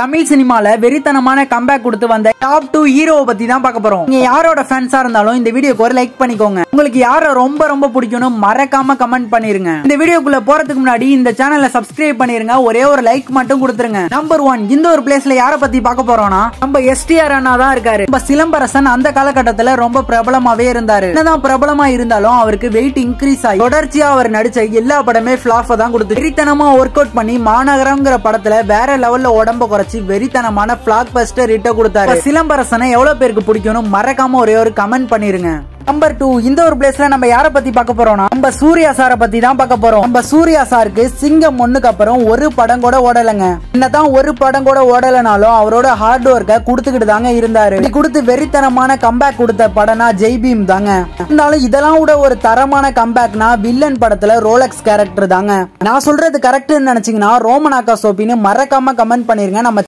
தமிழ் சினிமால வெறித்தனமான கம்பேக் கொடுத்து வந்த டாப் 2 ஹீரோவை பத்தி தான் பார்க்க போறோம். நீங்க யாரோட ஃபேன்ஸா இருந்தாலும் இந்த வீடியோக்கு ஒரு லைக் பண்ணிக்கோங்க. உங்களுக்கு யாரை ரொம்ப ரொம்ப பிடிக்கும்னு மறக்காம கமெண்ட் பண்ணிருங்க. இந்த வீடியோக்குள்ள போறதுக்கு முன்னாடி இந்த சேனலை சப்ஸ்கிரைப் பண்ணிருங்க. ஒரே ஒரு லைக் மட்டும் கொடுத்துருங்க. நம்பர் 1 இந்த ஒரு பிளேஸ்ல யாரை பத்தி பார்க்க போறோம்னா நம்ம எஸ்டிஆர் அண்ணா தான் இருக்காரு. நம்ம சிலம்பரசன் அந்த காலகட்டத்துல ரொம்ப பிரபலமாவே இருந்தாரு. என்னதான் பிரபலமா இருந்தாலும் அவருக்கு வெயிட் இன்க்ரீஸ் ஆகி தொடர்ச்சியா அவர் நடிச்ச எல்லா படமே ஃபிளாப் தான் கொடுத்து வெறித்தனமா ஒர்க் அவுட் பண்ணி மாநகரம்ங்கிற படத்துல வேற லெவல்ல உடம்ப குறைச்சி வெறித்தனமான பிளாக் பஸ்டர் ஹிட் கொடுத்தாரு. சிலம்பரசனை எவ்வளவு பேருக்கு பிடிக்கும்னு மறக்காம ஒரே ஒரு கமெண்ட் பண்ணிருங்க. நம்பர் 2 இந்த ஒரு பிளேஸ்ல நம்ம யாரை பத்தி பார்க்க போறோம்னா நம்ம சூர்யா சாரை பத்தி தான் பார்க்க போறோம். நம்ம சூர்யா சாருக்கு சிங்கம் 1க்கு அப்புறம் ஒரு படம் கூட ஓடலங்க. என்னதான் ஒரு படம் கூட ஓடலனாலும் அவரோட ஹார்ட் ஒர்க்கை கொடுத்துக்கிட்டு தாங்க இருந்தாரு. இப்படி கொடுத்து வெறித்தனமான கம்பேக் கொடுத்த படம்னா ஜெய் பீம் தாங்க. இருந்தாலும் இதெல்லாம் கூட ஒரு தரமான கம்பேக்னா வில்லன் படத்துல ரோலக்ஸ் கேரக்டர் தாங்க. நான் சொல்றது கரெக்ட்னு நினைச்சீங்கன்னா ரோமனாக்கா சோப்பின்னு மறக்காம கமெண்ட் பண்ணிருங்க. நம்ம